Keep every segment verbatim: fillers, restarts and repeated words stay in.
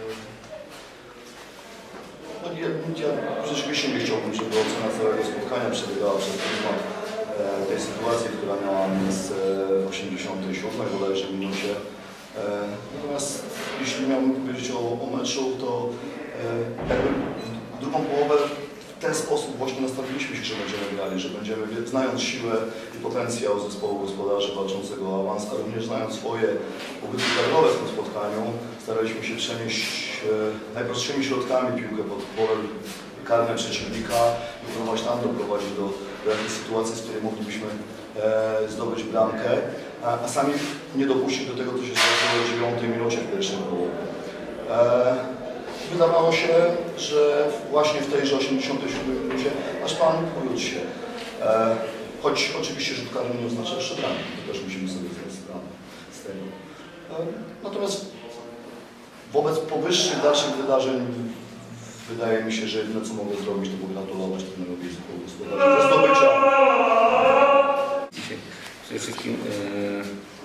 No, ja, ja rzeczywiście nie chciałbym, żeby ocena całego spotkania przebiegała przez pryzmat e, tej sytuacji, która miała miejsce w osiemdziesiątej siódmej bodajże minucie. E, natomiast jeśli miałbym powiedzieć o, o meczu, to e, jakby w drugą połowę w ten sposób właśnie nastawiliśmy się, że będziemy grali, że będziemy, znając siłę i potencjał zespołu gospodarzy walczącego o awans, a również znając swoje ubytki kadrowe w tym spotkaniu, staraliśmy się przenieść e, najprostszymi środkami piłkę pod pole karne przeciwnika i próbować tam doprowadzić do, do jakiejś sytuacji, z której moglibyśmy e, zdobyć bramkę, a, a sami nie dopuścić do tego, co się zdarzyło w dziewiątej minucie w pierwszej połowie. E, Wydawało się, że właśnie w tejże osiemdziesiątej siódmej minucie nasz plan powiódł się. E, choć oczywiście rzut karny nie oznacza jeszcze bramki, to też musimy sobie zdać sprawę z tego. E, natomiast wobec powyższych dalszych wydarzeń wydaje mi się, że jedyne co mogę zrobić, to pogratulować trenerowi zespołu gospodarzy za zdobycia. Dzisiaj przede wszystkim yy,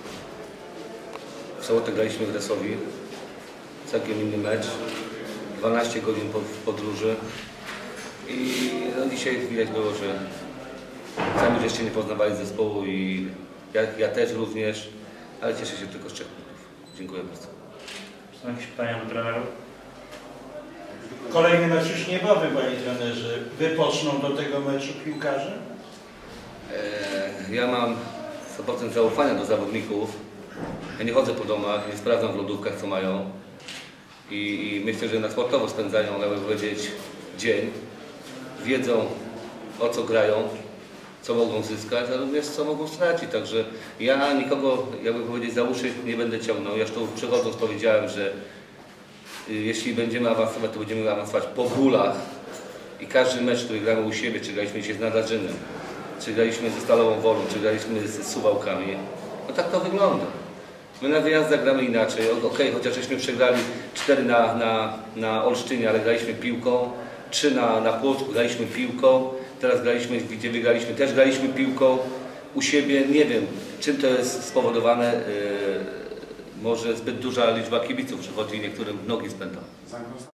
w sobotę graliśmy w Resowi. Całkiem inny mecz. dwanaście godzin w podróży i no, dzisiaj widać było, że sami żeście nie poznawali zespołu i ja, ja też również, ale cieszę się tylko z trzech punktów. Dziękuję bardzo. Są jakieś pytania do trenera? Kolejny mecz już niebowy, panie trenerze. Wypoczną do tego meczu piłkarze? E, ja mam sto procent zaufania do zawodników. Ja nie chodzę po domach, nie sprawdzam w lodówkach, co mają. I, I myślę, że na sportowo spędzają, jakby powiedzieć, dzień. Wiedzą, o co grają, co mogą zyskać, a również co mogą stracić. Także ja nikogo, jakby powiedzieć, za uszy nie będę ciągnął. Ja już tu przychodząc powiedziałem, że jeśli będziemy awansować, to będziemy awansować po bólach. I każdy mecz, który gramy u siebie, czy graliśmy dzisiaj z Nadarzynem, czy graliśmy ze Stalową Wolą, czy graliśmy z Suwałkami, no tak to wygląda. My na wyjazdach gramy inaczej, okej, okay, chociaż żeśmy przegrali cztery na, na, na Olsztynie, ale graliśmy piłką, trzy na, na Płocku graliśmy piłką, teraz graliśmy, gdzie wygraliśmy, też graliśmy piłką u siebie. Nie wiem, czym to jest spowodowane, yy, może zbyt duża liczba kibiców przychodzi i niektórym nogi spędza.